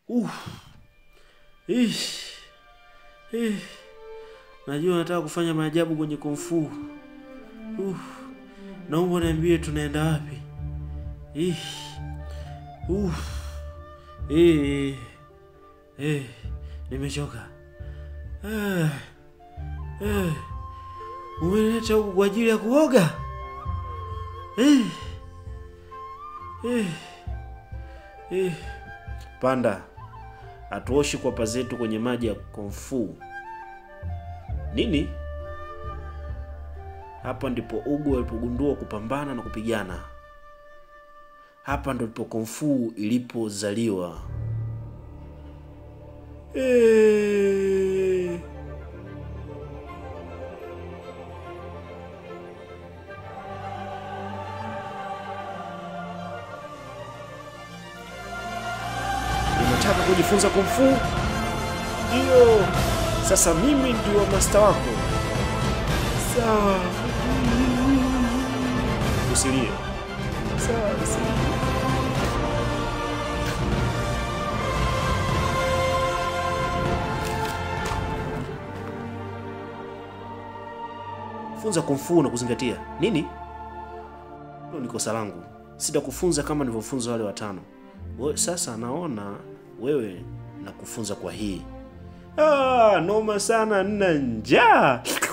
Ish. Najua nataka kufanya maajabu kwenye Kung Fu. Naomba niambie tunaenda wapi? Nimechoka. Umenileta huku kwa ajili ya kuoga? Panda. Hatuoshi kwapa zetu kwenye maji ya Kung Fu. Nini? Hapa ndipo Ugo alipogundua kupambana na kupigana. Hapa ndipo Kung Fu ilipozaliwa. Unataka kujifunza Kung Fu? Ndio. Sasa mimi ndio master wako. Sawa. Usilie. Sawa, usilie. Funza Kung Fu na kuzingatia. Nini? Hilo ni kosa langu. Sitakufunza kama nilivyofunza wale watano. Sasa naona wewe na kufunza kwa hii. Noma sana, nina njaa.